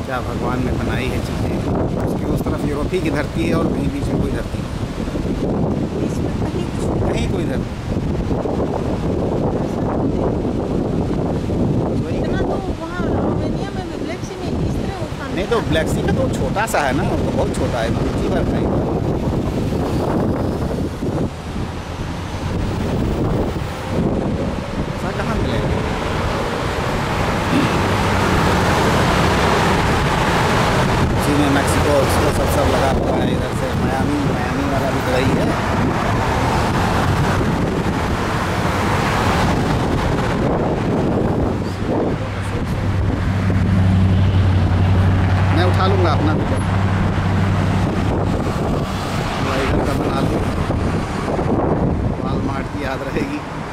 क्या भगवान ने बनाई है चीज़ें। उसकी उस तरफ यूरोप ही की धरती है और कहीं बीच में कोई धरती नहीं, इसमें कहीं कुछ कहीं कोई धरती नहीं। इतना तो वहाँ रोमेनिया में भी ब्लैक सी में इस तरह उफान नहीं नहीं तो आता। ब्लैक सी का तो छोटा सा है ना, वो तो बहुत छोटा है, दूसरी बार का ही। ऐसा कहाँ मिलेगा। उसी में मैक्सिको उसको सब लगा हुआ है, इधर से मियामी मियामी वाला भी तो वही है। मैं उठा लूँगा अपना भी, इधर का बना लूँ, वॉलमार्ट की याद रहेगी।